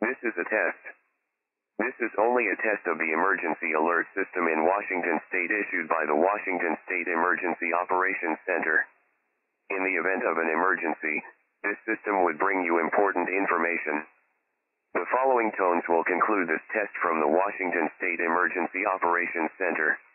This is a test. This is only a test of the emergency alert system in Washington State issued by the Washington State Emergency Operations Center. In the event of an emergency, this system would bring you important information. The following tones will conclude this test from the Washington State Emergency Operations Center.